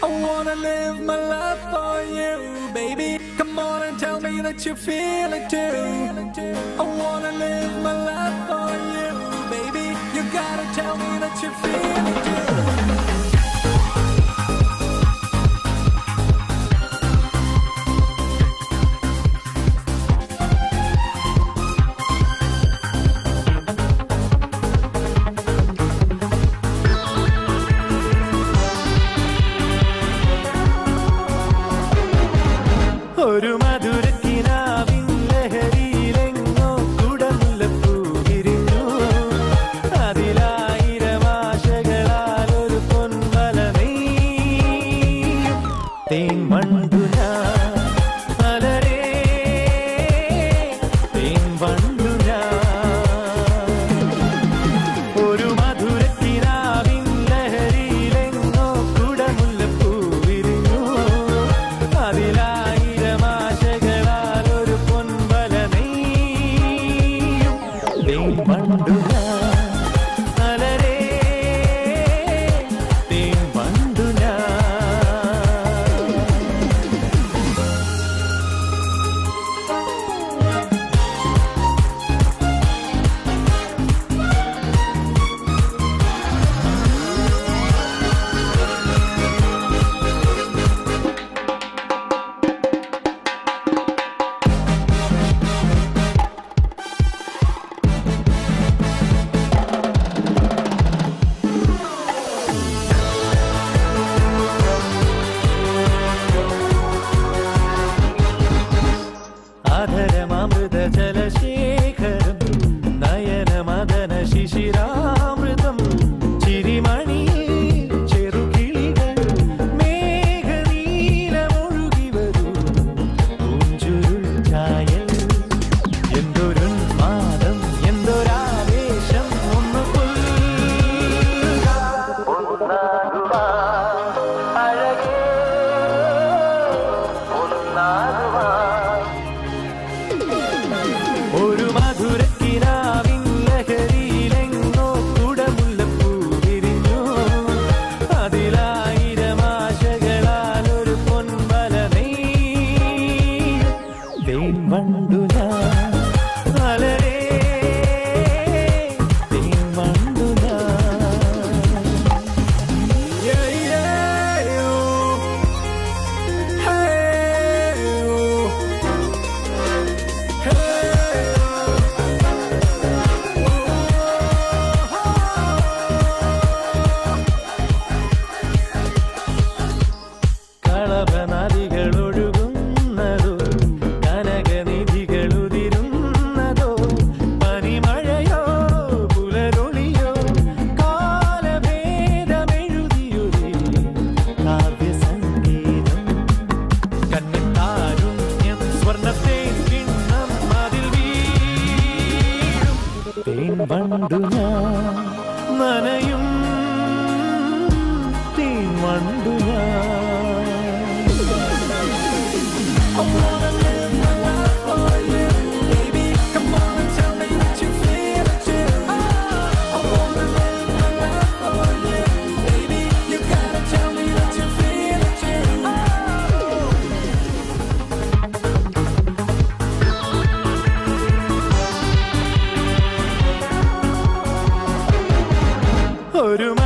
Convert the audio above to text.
I wanna live my life for you, baby. Come on and tell me that you feel it too. I wanna live my life for you, baby. You gotta tell me that you feel it too. ഒരു മധുരക്കിനാവിൻ ലഹരിയിലെങ്ങോ കുടമുല്ലപ്പൂ വിരിഞ്ഞു. അതിലായിരം ആശകളാൽ ഒരു പൊൻവല നെയ്യും. തേൻ വണ്ടു ഞാൻ അലരേ, തേൻ വണ്ടു ഞാൻ. ഒരു മധുരക്കിനാവിൻ ലഹരിയിലെങ്ങോ കുടമുല്ലപ്പൂ വിരിഞ്ഞു. അതിലാ വണ്ടു ഞാൻ അലരേ, തേൻ വണ്ടു ഞാൻ. അധരമൃത ജലശേഖരം നയനമദന ശിശിരാമൃതം. ചിരിമണി ചെറുകിളികൾ മേഘനീലമൊഴുകി വരൂ. പൂഞ്ചുരുൾ ചായൽ എന്തൊരുന്മാദം, എന്തൊരാവേശം. ഒന്ന് അഴകേ ഒരു മധുരക്കിനാവിൻ ലഹരിയിലെങ്ങോ കുടമുല്ലപ്പൂ വിരിഞ്ഞു. അതിലായിരം ആശകളാൽ ഒരു പൊൻവല നെയ്യും. തേൻ വണ്ടു ഞാൻ അലരേ, തേൻ വണ്ടു ഞാൻ. Yeah, yeah, oh. Hey, oh. കളഭനദികളൊഴുകുന്നതോ, കനകനിധികളുതിരുന്നതോ, പനിമഴയോ പുലരൊളിയോ, കാലഭേദമെഴുതിയൊരു കാവ്യസംഗീതം. കന്നിത്താരുണ്യം സ്വർണ്ണത്തേൻ കിണ്ണം അതിൽ വീഴും. തേൻ വണ്ടു ഞാൻ നനയും, തേൻ വണ്ടു ഞാൻ. I wanna live my life for you, baby. Come on and tell me that you feel it too. I wanna live my life for you, baby. You gotta tell me that you feel it too. ഒരു